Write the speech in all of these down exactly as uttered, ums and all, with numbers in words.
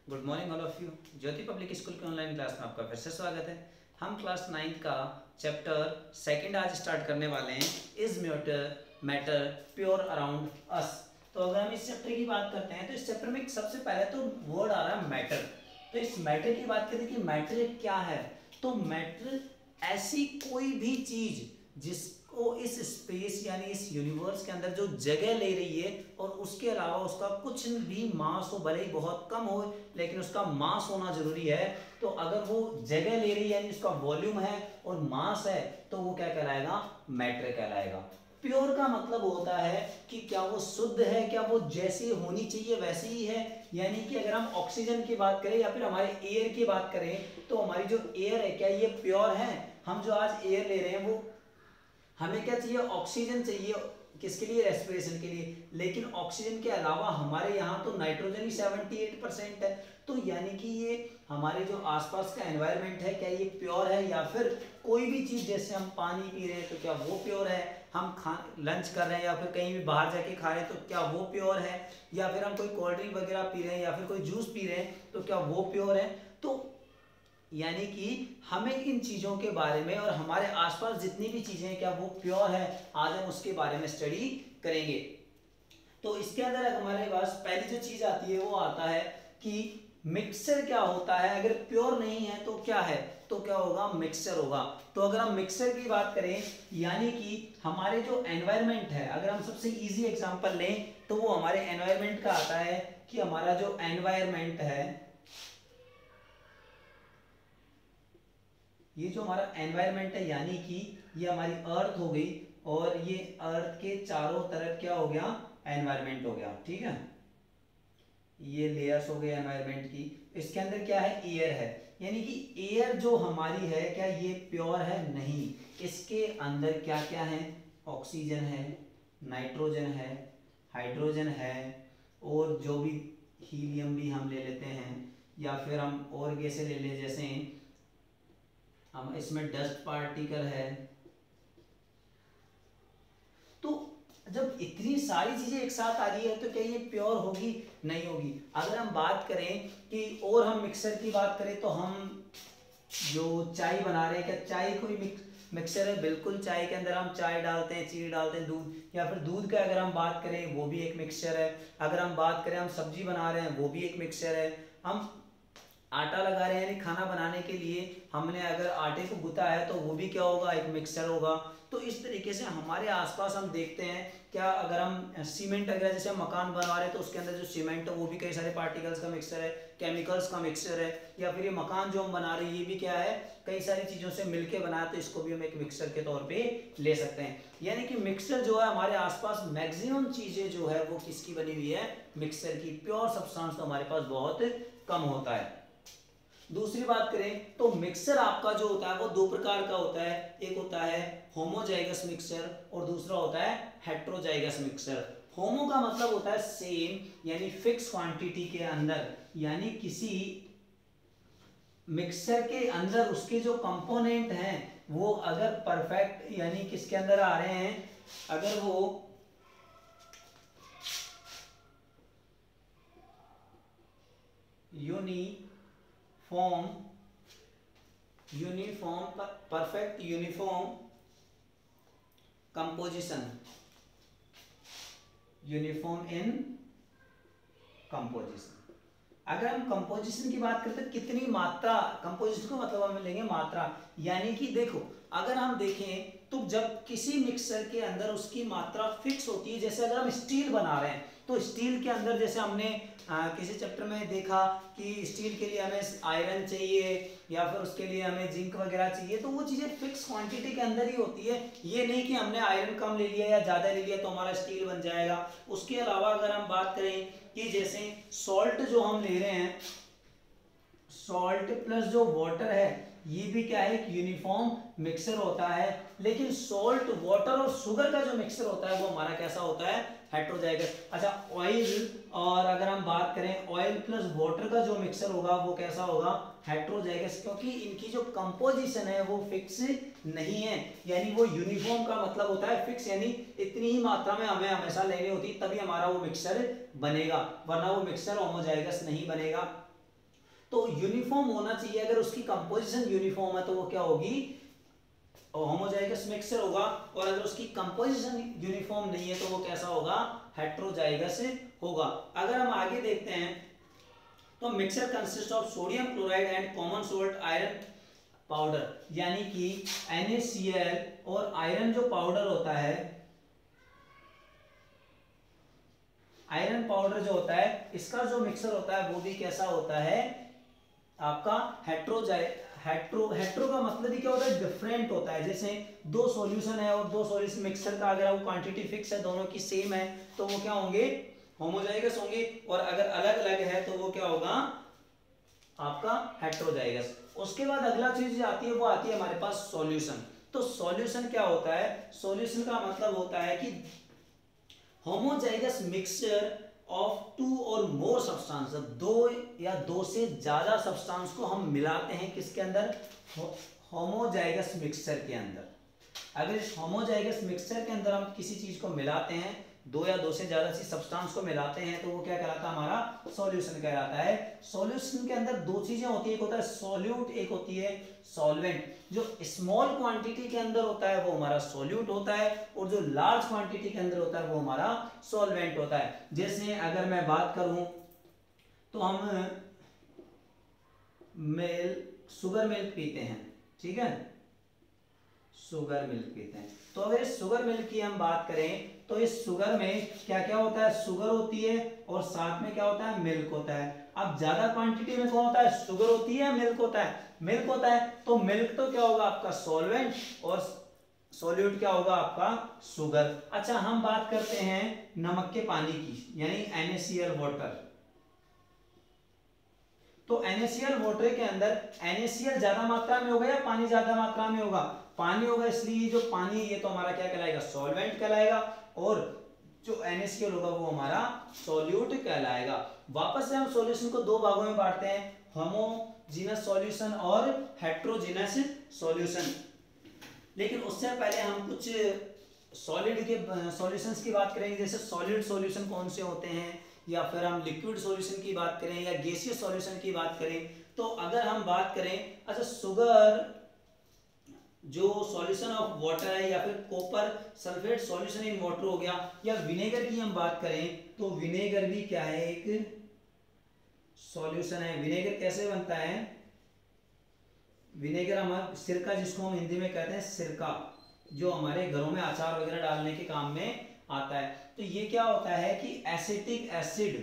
Good morning all of you. Jyoti public school के online class में आपका फिर से स्वागत है। हम क्लास नाइन्थ का चैप्टर सेकंड आज स्टार्ट करने वाले हैं, is matter matter pure around us. तो अगर हम इस चैप्टर की बात करते हैं तो इस चैप्टर में सबसे पहले तो वर्ड आ रहा है मैटर। तो इस मैटर की बात करें कि मैटर क्या है, तो मैटर ऐसी कोई भी चीज जिसको इस स्पेस यानी इस यूनिवर्स के अंदर जो जगह ले रही है और उसके अलावा उसका कुछ भी मास हो, भले ही बहुत कम हो लेकिन उसका मास होना जरूरी है। तो अगर वो जगह ले रही है यानी उसका वॉल्यूम है और मास है तो वो क्या कहलाएगा, मैटर कहलाएगा। प्योर का मतलब होता है कि क्या वो शुद्ध है, क्या वो जैसी होनी चाहिए वैसे ही है। यानी कि अगर हम ऑक्सीजन की बात करें या फिर हमारे एयर की बात करें तो हमारी जो एयर है क्या ये प्योर है। हम जो आज एयर ले रहे हैं वो हमें क्या चाहिए, ऑक्सीजन चाहिए, किसके लिए, रेस्पिरेशन के लिए। लेकिन ऑक्सीजन के अलावा हमारे यहाँ तो नाइट्रोजन ही अठहत्तर परसेंट है। तो यानी कि ये हमारे जो आसपास का एनवायरनमेंट है क्या ये प्योर है, या फिर कोई भी चीज जैसे हम पानी पी रहे हैं तो क्या वो प्योर है, हम खा लंच कर रहे हैं या फिर कहीं भी बाहर जाके खा रहे हैं तो क्या वो प्योर है, या फिर हम कोई कोल्ड ड्रिंक वगैरह पी रहे हैं या फिर कोई जूस पी रहे हैं तो क्या वो प्योर है। तो यानी कि हमें इन चीजों के बारे में और हमारे आसपास जितनी भी चीजें हैं क्या वो प्योर है, आज हम उसके बारे में स्टडी करेंगे। तो इसके अंदर हमारे पास पहली जो चीज आती है वो आता है कि मिक्सचर क्या होता है। अगर प्योर नहीं है तो क्या है, तो क्या होगा, मिक्सचर होगा। तो अगर हम मिक्सचर की बात करें यानी कि हमारे जो एनवायरनमेंट है, अगर हम सबसे इजी एग्जांपल लें तो वो हमारे एनवायरनमेंट का आता है कि हमारा जो एनवायरनमेंट है, ये जो हमारा एनवायरनमेंट है यानी कि ये हमारी अर्थ हो गई और ये अर्थ के चारों तरफ क्या हो गया, एनवायरनमेंट हो गया। ठीक है, ये लेयर्स हो गए एनवायरनमेंट की। इसके अंदर क्या है, एयर है। यानी कि एयर जो हमारी है क्या ये प्योर है, नहीं। इसके अंदर क्या क्या है, ऑक्सीजन है, नाइट्रोजन है, हाइड्रोजन है, और जो भी हीलियम भी हम ले लेते हैं, या फिर हम और गैसें ले ले, जैसे हम इसमें डस्ट पार्टिकल है। तो जब इतनी सारी चीजें एक साथ आ रही है तो क्या ये प्योर होगी, नहीं होगी। अगर हम बात करें कि और हम मिक्सर की बात करें तो हम जो चाय बना रहे हैं क्या चाय कोई मिक्सर है, बिल्कुल। चाय के अंदर हम चाय डालते हैं, चीनी डालते हैं, दूध, या फिर दूध का अगर हम बात करें वो भी एक मिक्सचर है। अगर हम बात करें हम सब्जी बना रहे हैं वो भी एक मिक्सचर है। हम आटा लगा रहे हैं यानी खाना बनाने के लिए हमने अगर आटे को गूंथा है तो वो भी क्या होगा, एक मिक्सचर होगा। तो इस तरीके से हमारे आसपास हम देखते हैं क्या, अगर हम सीमेंट वगैरह जैसे हम मकान बनवा रहे हैं तो उसके अंदर जो सीमेंट है वो भी कई सारे पार्टिकल्स का मिक्सचर है, केमिकल्स का मिक्सचर है। या फिर ये मकान जो हम बना रहे हैं ये भी क्या है, कई सारी चीजों से मिलकर बनाया, तो इसको भी हम एक मिक्सचर के तौर पे ले सकते हैं। यानी कि मिक्सचर जो है हमारे आसपास मैक्सिमम चीजें जो है वो किसकी बनी हुई है, मिक्सचर की। प्योर सब्सटेंस तो हमारे पास बहुत कम होता है। दूसरी बात करें तो मिक्सचर आपका जो होता है वो दो प्रकार का होता है, एक होता है होमोजाइगस मिक्सचर और दूसरा होता है हेट्रोजाइगस मिक्सचर। होमो का मतलब होता है सेम यानी फिक्स क्वांटिटी के अंदर, यानी किसी मिक्सचर के अंदर उसके जो कंपोनेंट हैं वो अगर परफेक्ट यानी किसके अंदर आ रहे हैं, अगर वो uniform uniform perfect uniform composition, uniform in composition. अगर हम कंपोजिशन की बात करते हैं कितनी मात्रा, कंपोजिशन को मतलब हम लेंगे मात्रा। यानी कि देखो अगर हम देखें तो जब किसी मिक्सर के अंदर उसकी मात्रा फिक्स होती है, जैसे अगर हम स्टील बना रहे हैं तो स्टील के अंदर जैसे हमने आ, किसी चैप्टर में देखा कि स्टील के लिए हमें आयरन चाहिए या फिर उसके लिए हमें जिंक वगैरह चाहिए, तो वो चीजें फिक्स क्वांटिटी के अंदर ही होती है। ये नहीं कि हमने आयरन कम ले लिया या ज्यादा ले लिया तो हमारा स्टील बन जाएगा। उसके अलावा अगर हम बात करें कि जैसे सॉल्ट जो हम ले रहे हैं, सॉल्ट प्लस जो वाटर है ये भी क्या है, एक यूनिफॉर्म मिक्सचर होता है। लेकिन सॉल्ट, वाटर और शुगर का जो मिक्सचर होता है वो हमारा कैसा होता है, हेट्रोजाइगस। अच्छा ऑयल, और अगर हम बात करें ऑयल प्लस वाटर का जो मिक्सचर होगा वो कैसा होगा, हेट्रोजाइगस, क्योंकि इनकी जो कंपोजिशन है वो फिक्स नहीं है। यानी वो यूनिफॉर्म का मतलब होता है फिक्स, यानी इतनी ही मात्रा में हमें हमेशा लेनी होती तभी हमारा वो मिक्सचर बनेगा, वरना वो मिक्सचर होमोजाइगस नहीं बनेगा। तो यूनिफॉर्म होना चाहिए, अगर उसकी कंपोजिशन यूनिफॉर्म है तो वो क्या होगी, होमोजाइगस मिक्सचर होगा, और अगर उसकी कंपोजिशन यूनिफॉर्म नहीं है तो वो कैसा होगा, हेट्रोजाइगस होगा। अगर हम आगे देखते हैं तो mixture consist of sodium chloride and common salt iron powder, यानी कि एन ए सी एल और आयरन जो पाउडर होता है, आयरन पाउडर जो होता है, इसका जो मिक्सर होता है वो भी कैसा होता है आपका, हेट्रोजाइ हेट्रो हेट्रो का मतलब ही क्या होता है, डिफरेंट होता है। जैसे दो सॉल्यूशन है और दो सॉल्यूशन मिक्सर का अगर वो क्वांटिटी फिक्स है, दोनों की सेम है, तो वो क्या होंगे, होमोजाइगस होंगे, और अगर अलग अलग है तो वो क्या होगा आपका हेट्रोजाइगस। उसके बाद अगला चीज आती है, वो आती है हमारे पास सॉल्यूशन। तो सॉल्यूशन क्या होता है, सॉल्यूशन का मतलब होता है कि होमोजाइगस मिक्सचर ऑफ टू और मोर सब्सटेंस, दो या दो से ज्यादा सब्सटेंस को हम मिलाते हैं किसके अंदर, होमोजाइगस मिक्सचर के अंदर। अगर इस होमोजाइगस मिक्सचर के अंदर हम किसी चीज को मिलाते हैं, दो या दो से ज्यादा सी सब्सटेंस को मिलाते हैं, तो वो क्या कहलाता है, हमारा सॉल्यूशन कहलाता है। सॉल्यूशन के अंदर दो चीजें होती है, एक होता है सॉल्यूट, एक होती है सॉल्वेंट। जो स्मॉल क्वांटिटी के अंदर होता है वो हमारा सॉल्यूट होता है, और जो लार्ज क्वांटिटी के अंदर होता है वो हमारा सॉल्वेंट होता है। जैसे अगर मैं बात करूं तो हम मिल्क, शुगर मिल्क पीते हैं, ठीक है, शुगर मिल्क पीते हैं। तो अगर इस शुगर मिल्क की हम बात करें तो इस शुगर में क्या क्या होता है, शुगर होती है और साथ में क्या होता है, मिल्क होता है। अब ज्यादा क्वांटिटी में कौन होता है, शुगर होती है, मिल्क होता है, मिल्क होता है। तो मिल्क तो क्या होगा आपका सॉल्वेंट, और सॉल्यूट क्या होगा आपका शुगर। अच्छा, हम बात करते हैं नमक के पानी की, यानी N A C L water. तो N A C L water के अंदर एन ए सी एल ज्यादा मात्रा में होगा या पानी ज्यादा मात्रा में होगा, पानी होगा, इसलिए जो पानी ये तो हमारा क्या कहलाएगा, सॉल्वेंट कहलाएगा, और जो एन ए सी एल होगा वो हमारा सॉल्यूट कहलाएगा। वापस से हम सॉल्यूशन को दो भागों में बांटते हैं, होमोजीनस सॉल्यूशन और हेट्रोजीनस सॉल्यूशन। लेकिन उससे पहले हम कुछ सॉलिड के सॉल्यूशंस की बात करेंगे, जैसे सॉलिड सॉल्यूशन कौन से होते हैं, या फिर हम लिक्विड सॉल्यूशन की बात करें या गैसीय सॉल्यूशन की बात करें। तो अगर हम बात करें, अच्छा शुगर जो सॉल्यूशन ऑफ वाटर है, या फिर copper sulphate solution in water हो गया, या विनेगर की हम बात करें तो विनेगर भी क्या है, एक सॉल्यूशन है। विनेगर कैसे बनता है, विनेगर हमारा सिरका, जिसको हम हिंदी में कहते हैं सिरका, जो हमारे घरों में अचार वगैरह डालने के काम में आता है। तो ये क्या होता है कि acetic acid,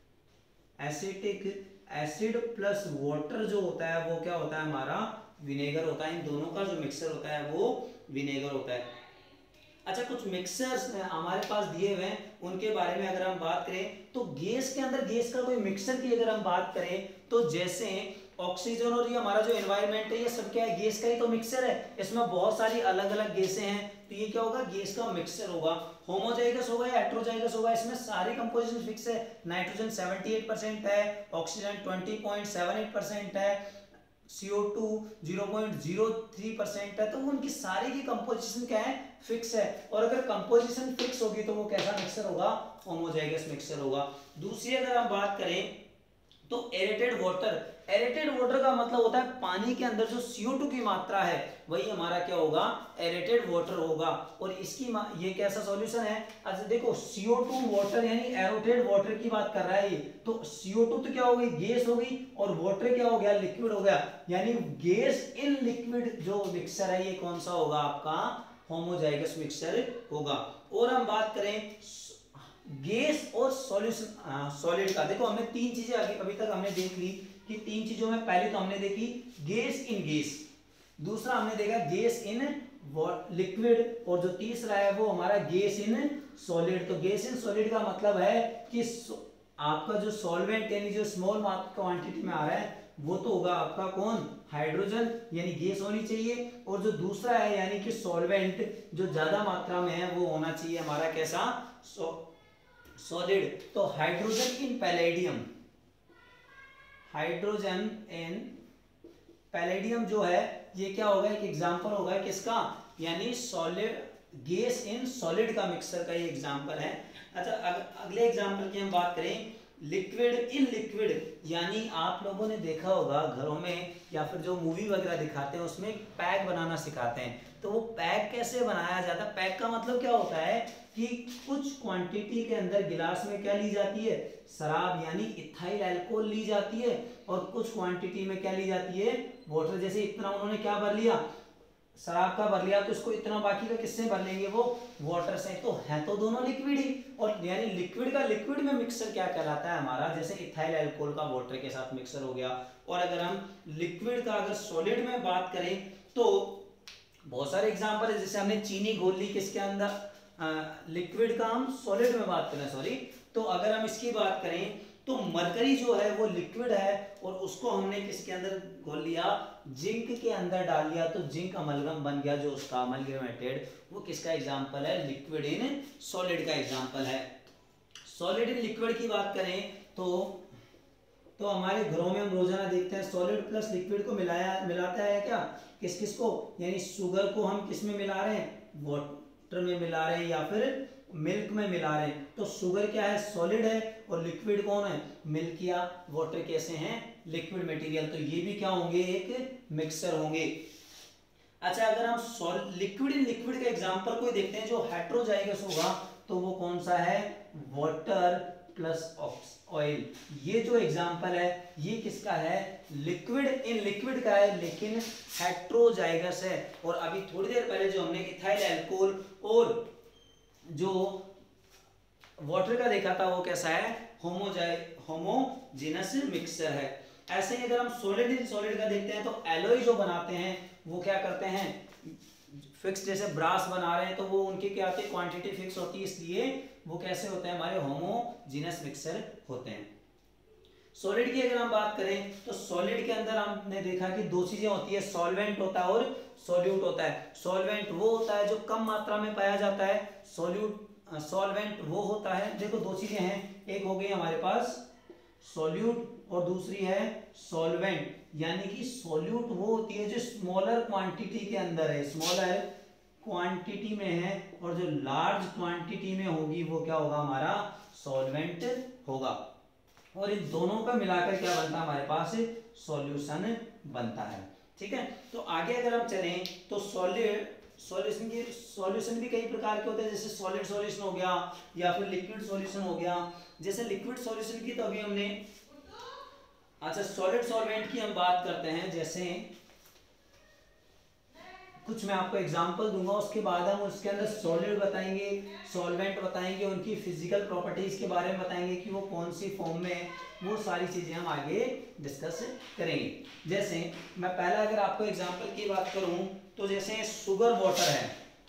acetic acid plus water जो होता है वो क्या होता है, हमारा विनेगर होता है। इन दोनों का जो मिक्सचर होता है वो विनेगर होता है। अच्छा, कुछ मिक्सर्स हमारे पास दिए हुए हैं, उनके बारे में अगर हम बात करें तो गैस के अंदर गैस का कोई मिक्सर की अगर हम बात करें तो जैसे ऑक्सीजन और ये हमारा जो एनवायरनमेंट है, ये सब क्या है, गैस का ही तो मिक्सर है। इसमें बहुत सारी अलग अलग गैसें हैं, तो ये क्या होगा, गैस का मिक्सर होगा। होमोजाइगस होगा या हेट्रोजाइगस होगा, इसमें सारे कंपोजिशन फिक्स है। नाइट्रोजन अठहत्तर परसेंट है, ऑक्सीजन बीस पॉइंट सात आठ परसेंट है, C O two zero point zero three percent है। तो उनकी सारी की कंपोजिशन क्या है, फिक्स है। और अगर कंपोजिशन फिक्स होगी तो वो कैसा मिक्सर होगा, होमोजाइगस मिक्सर होगा। दूसरी अगर हम बात करें तो एरेटेड वाटर, एरेटेड वाटर का मतलब होता है पानी के अंदर जो सी ओ टू की मात्रा है वही हमारा क्या होगा, एरेटेड वाटर होगा। और इसकी ये कैसा सॉल्यूशन है, अच्छा देखो सी ओ टू वाटर यानी एरोटेड वाटर की बात कर रहा है ये, तो सी ओ टू तो क्या हो गई, गैस हो गई, और वाटर क्या हो गया, लिक्विड हो गया। यानी गैस इन लिक्विड जो मिक्सचर है ये कौन सा होगा आपका, होमोजाइगस मिक्सचर होगा। और हम बात करें गैस और सॉल्यूशन सॉलिड का, देखो हमने तीन चीजें अभी अभी तक हमने देख ली कि तीन चीजों में पहले तो हमने देखी गैस इन गैस, दूसरा हमने देखा गैस इन लिक्विड, और जो तीसरा है वो हमारा गैस इन सॉलिड। तो गैस इन सॉलिड का मतलब है कि आपका जो सॉल्वेंट यानी जो स्मॉल क्वांटिटी में आ रहा है वो तो होगा आपका कौन, हाइड्रोजन यानी गैस होनी चाहिए, और जो दूसरा है यानी कि सॉल्वेंट जो ज्यादा मात्रा में है वो होना चाहिए हमारा कैसा, सॉलिड। तो hydrogen in palladium, hydrogen in palladium जो है ये क्या होगा, एक एग्जांपल होगा किसका, यानी सॉलिड गैस इन सॉलिड का मिक्सर का ये एग्जांपल है। अच्छा अग, अगले एग्जांपल की हम बात करें लिक्विड इन लिक्विड, यानी आप लोगों ने देखा होगा घरों में या फिर जो मूवी वगैरह दिखाते हैं उसमें पैक बनाना सिखाते हैं, तो वो पैक कैसे बनाया जाता है? पैक का मतलब क्या होता है कि कुछ क्वांटिटी के अंदर गिलास में क्या ली जाती है, शराब यानी इथाइल अल्कोहल ली जाती है, और कुछ क्वांटिटी में क्या ली जाती है, वाटर। जैसे इतना उन्होंने क्या भर लिया, शराब का भर लिया, तो इसको इतना बाकी का किससे भर लेंगे, वो वाटर से। तो है तो दोनों लिक्विड ही, और यानी लिक्विड का लिक्विड में मिक्सचर क्या कहलाता है हमारा, जैसे इथाइल अल्कोहल का वाटर के साथ मिक्सचर हो गया। और अगर हम लिक्विड का अगर सॉलिड में बात करें तो बहुत सारे एग्जांपल है, जैसे हमने चीनी घोल ली किसके अंदर, लिक्विड का हम सॉलिड में बात करें सॉरी, तो अगर हम इसकी बात करें तो मरकरी जो है वो लिक्विड है, और उसको हमने किसके अंदर घोल लिया, जिंक के अंदर डाल लिया, तो जिंक अमलगम बन गया, जो उसका अमलगमेटेड, वो किसका एग्जांपल है, लिक्विड इन सॉलिड का एग्जांपल है। सॉलिड इन लिक्विड की बात करें तो तो हमारे घरों में हम रोजाना देखते हैं सॉलिड प्लस लिक्विड को मिलाया मिलाता है क्या, किस किस को, यानी शुगर को हम किस में मिला रहे हैं, वाटर में मिला रहे हैं या फिर मिल्क में मिला रहे हैं। तो शुगर क्या है, सॉलिड है, और लिक्विड कौन है, मिल्क या वाटर कैसे हैं, लिक्विड मटेरियल। तो ये भी क्या होंगे, एक मिक्सचर होंगे। अच्छा, अगर हम लिक्विड इन लिक्विड का एग्जांपल कोई देखते हैं जो हेट्रोजाइगस होगा, तो वो कौन सा है, वाटर प्लस ऑयल। ये जो एग्जांपल है ये किसका है, लिक्विड इन लिक्विड का है, लेकिन हेट्रोजाइगस है। और अभी थोड़ी देर पहले जो हमने इथाइल अल्कोहल और जो वाटर का देखा था वो कैसा है, होमोजाइ होमोजेनस मिक्सचर है। ऐसे ही अगर हम सॉलिड इन सॉलिड का देखते हैं तो एलॉय जो बनाते हैं वो क्या करते हैं, फिक्स, जैसे ब्रास बना रहे हैं तो वो उनकी क्या होती है, क्वांटिटी फिक्स होती है, इसलिए वो कैसे होते हैं, हमारे होमोजेनस मिक्सचर होते हैं। सॉलिड की अगर हम बात करें तो सॉलिड के अंदर हमने देखा कि दो चीजें होती है, सॉल्वेंट होता है और सॉल्यूट होता है। सॉल्वेंट वो होता है जो कम मात्रा में पाया जाता है, सॉल्यूट सॉल्वेंट वो होता है, देखो दो चीजें हैं, एक हो गई हमारे पास सॉल्यूट और दूसरी है सॉल्वेंट। यानी कि सॉल्यूट वो होती है जो स्मॉलर क्वांटिटी के अंदर है, स्मॉलर क्वांटिटी में है, और जो लार्ज क्वांटिटी में होगी वो क्या होगा, हमारा सॉल्वेंट होगा। और इन दोनों का मिलाकर क्या बनता है हमारे पास, सॉल्यूशन बनता है। ठीक है, तो आगे अगर हम चलें तो सॉलिड सॉल्यूशन की सॉल्यूशन भी कई प्रकार के होते हैं, जैसे सॉलिड सॉल्यूशन हो गया या फिर लिक्विड सॉल्यूशन हो गया। जैसे लिक्विड सॉल्यूशन की तो अभी हमने, अच्छा सॉलिड सॉल्वेंट की हम बात करते हैं, जैसे कुछ मैं आपको एग्जांपल दूंगा, उसके बाद हम उसके अंदर सॉलिड बताएंगे, सॉल्वेंट बताएंगे, उनकी फिजिकल प्रॉपर्टीज के बारे में बताएंगे कि वो कौन सी फॉर्म में है, वो सारी चीजें हम आगे डिस्कस करेंगे। जैसे मैं पहला अगर आपको एग्जांपल की बात करूं तो जैसे शुगर वाटर है,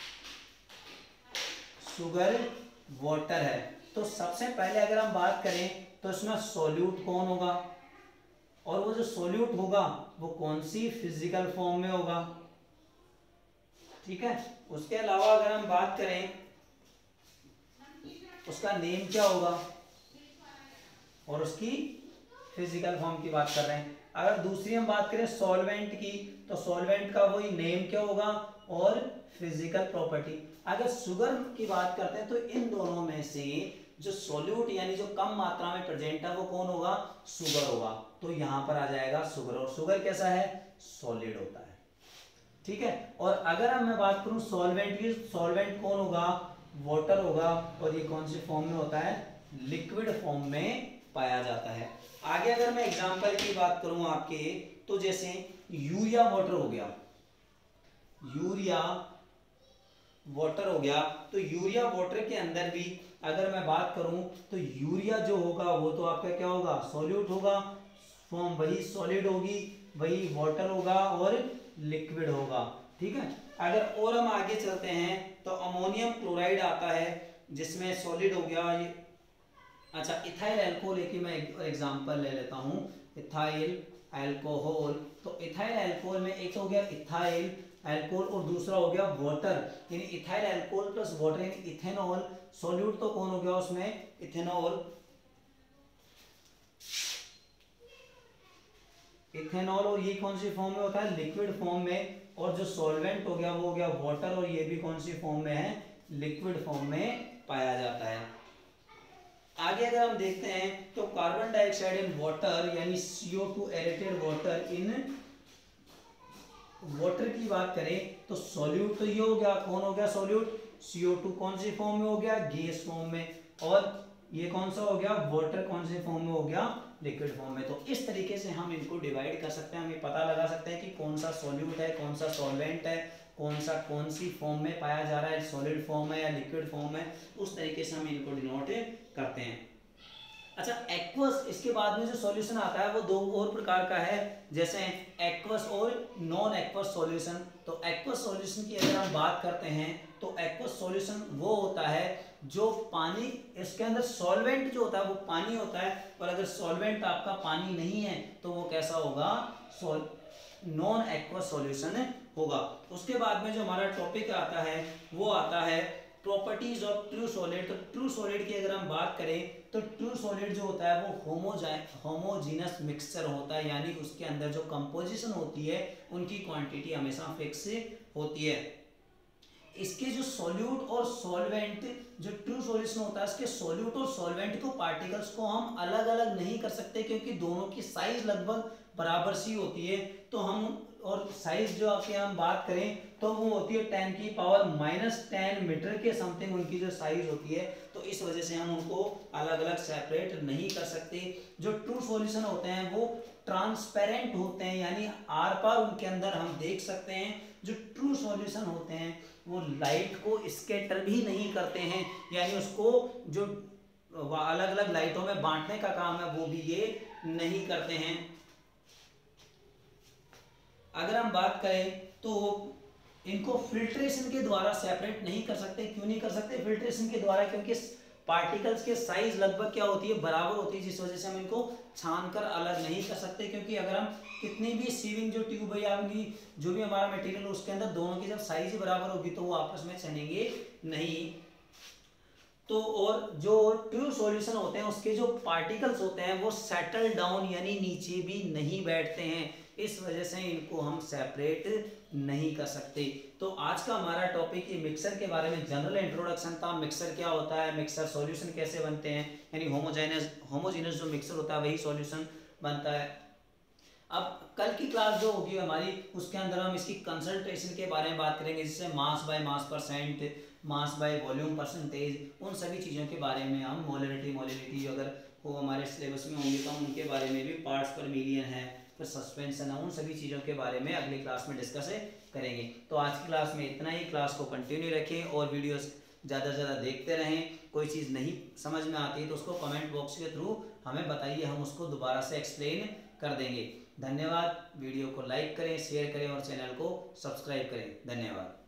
शुगर वाटर है, तो सबसे पहले अगर हम बात करें तो इसमें सॉल्यूट कौन होगा, और वो जो सॉल्यूट होगा वो कौन सी फिजिकल फॉर्म में होगा। ठीक है, उसके अलावा अगर हम बात करें उसका नेम क्या होगा, और उसकी फिजिकल फॉर्म की बात कर रहे हैं। अगर दूसरी हम बात करें सॉल्वेंट की, तो सॉल्वेंट का वही नेम क्या होगा और फिजिकल प्रॉपर्टी। अगर शुगर की बात करते हैं तो इन दोनों में से जो सॉल्यूट यानी जो कम मात्रा में प्रेजेंट है वो कौन होगा, शुगर होगा। तो यहां पर आ जाएगा शुगर, और शुगर कैसा है, सॉलिड होता है। ठीक है, और अगर हम मैं बात करूं सॉल्वेंट की, सॉल्वेंट कौन होगा, वाटर होगा, और ये कौन सी फॉर्म में होता है, लिक्विड फॉर्म में पाया जाता है। आगे अगर मैं एग्जांपल की बात करूं आपके, तो जैसे यूरिया वाटर हो गया, यूरिया वाटर हो गया, तो यूरिया वाटर के अंदर भी अगर मैं बात करूं तो यूरिया जो होगा वो तो आपका क्या होगा, सॉल्यूट होगा, फॉर्म वही सॉलिड होगी, वही वाटर होगा और लिक्विड होगा। ठीक है, अगर और हम आगे चलते हैं तो अमोनियम क्लोराइड आता है जिसमें सॉलिड हो गया ये, अच्छा इथाइल अल्कोहल एक ही मैं एग्जांपल ले लेता हूं, इथाइल अल्कोहल। तो इथाइल अल्कोहल में एक हो गया इथाइल अल्कोहल और दूसरा हो गया वाटर, यानी इथाइल अल्कोहल प्लस वाटर यानी इथेनॉल। सॉल्यूट तो कौन हो गया उसमें, इथेनॉल, इथेनॉल, और ये कौन सी फॉर्म में होता है, लिक्विड फॉर्म में। और जो सॉल्वेंट हो गया वो हो गया वाटर, और ये भी कौन सी फॉर्म में है, लिक्विड फॉर्म में पाया जाता है। आगे अगर हम देखते हैं तो कार्बन डाइऑक्साइड इन वाटर यानी C O two aerated water in water की बात करें तो सॉल्यूट तो ये हो गया, कौन हो गया सॉल्यूट, सी ओ टू कौन से फॉर्म में हो गया, गैस फॉर्म में, और ये कौन सा हो गया, वाटर कौन से फॉर्म में हो गया, लिक्विड फॉर्म में। तो इस तरीके से हम इनको डिवाइड कर सकते हैं, हमें पता लगा सकते हैं कि कौन सा सॉल्यूट है, कौन सा सॉल्वेंट है, कौन सा कौन सी फॉर्म में पाया जा रहा है, सॉलिड फॉर्म है या लिक्विड फॉर्म है, उस तरीके से हम इनको डिनोट करते हैं। अच्छा, एक्वस, इसके बाद में जो सॉल्यूशन आता है वो दो और प्रकार का है, जैसे एक्वस और नॉन एक्वस सॉल्यूशन। तो एक्वस सॉल्यूशन की अगर हम बात करते हैं तो एक्वस सॉल्यूशन वो होता है जो पानी, इसके अंदर सॉल्वेंट जो होता है वो पानी होता है, और अगर सॉल्वेंट आपका पानी नहीं है तो वो कैसा होगा, नॉन एक्वस सॉल्यूशन होगा। उसके बाद में जो हमारा टॉपिक आता है वो आता है प्रॉपर्टीज ऑफ ट्रू सॉलिड। तो ट्रू सॉलिड की अगर हम बात करें तो ट्रू सॉलिड जो होता है वो होमोजाइन होमोजीनस मिक्सचर होता है, यानी उसके अंदर जो कंपोजिशन होती है उनकी क्वांटिटी हमेशा फिक्स होती है। इसके जो सॉल्यूट और सॉल्वेंट, जो ट्रू सॉल्यूशन होता है इसके सॉल्यूट और सॉल्वेंट को पार्टिकल्स को हम अलग अलग नहीं कर सकते, क्योंकि दोनों की साइज लगभग बराबर सी होती है। तो हम, और साइज जो आपके हम बात करें तो वो होती है टेन की पावर माइनस टेन मीटर के समथिंग उनकी जो साइज होती है। तो इस वजह से हम उनको अलग अलग सेपरेट नहीं कर सकते। जो ट्रू सॉल्यूशन होते हैं वो ट्रांसपेरेंट होते हैं, यानी आर पार उनके अंदर हम देख सकते हैं। जो ट्रू सॉल्यूशन होते हैं वो लाइट को स्कैटर भी नहीं करते हैं, यानी उसको जो अलग अलग लाइटों में बांटने का काम है वो भी ये नहीं करते हैं। अगर हम बात करें तो इनको फिल्ट्रेशन के द्वारा सेपरेट नहीं कर सकते। क्यों नहीं कर सकते फिल्ट्रेशन के द्वारा, क्योंकि पार्टिकल्स के साइज लगभग क्या होती है, बराबर होती है, जिस वजह से हम इनको छान कर अलग नहीं कर सकते। क्योंकि अगर हम कितनी भी सीविंग जो ट्यूब है या जो भी हमारा मटेरियल उसके अंदर दोनों की जब साइज ही बराबर होगी तो वो आपस में छनेंगे नहीं। तो और जो ट्रू सॉल्यूशन होते हैं उसके जो पार्टिकल्स होते हैं वो सेटल डाउन यानी नीचे भी नहीं बैठते हैं, इस वजह से इनको हम सेपरेट नहीं कर सकते। तो आज का हमारा टॉपिक ये मिक्सर के बारे में जनरल इंट्रोडक्शन था। मिक्सर क्या होता है, मिक्सर सॉल्यूशन कैसे बनते हैं, यानी होमोजेनस होमोजेनस जो मिक्सर होता है वही सॉल्यूशन बनता है। अब कल की क्लास जो होगी हमारी उसके अंदर हम इसकी कंसंट्रेशन के बारे में बात करेंगे, जिससे mass by mass percent, mass by volume percentage, उन सभी चीज़ों के बारे में हम मोलरिटी मोलिलिटी अगर वो हमारे सिलेबस में होंगे तो हम उनके बारे में भी, पार्ट्स पर मिलियन है, फिर सस्पेंशन है, उन सभी चीज़ों के बारे में अगली क्लास में डिस्कस करेंगे। तो आज की क्लास में इतना ही। क्लास को कंटिन्यू रखें और वीडियोस ज़्यादा से ज़्यादा देखते रहें। कोई चीज़ नहीं समझ में आती है तो उसको कमेंट बॉक्स के थ्रू हमें बताइए, हम उसको दोबारा से एक्सप्लेन कर देंगे। धन्यवाद। वीडियो को लाइक करें, शेयर करें और चैनल को सब्सक्राइब करें। धन्यवाद।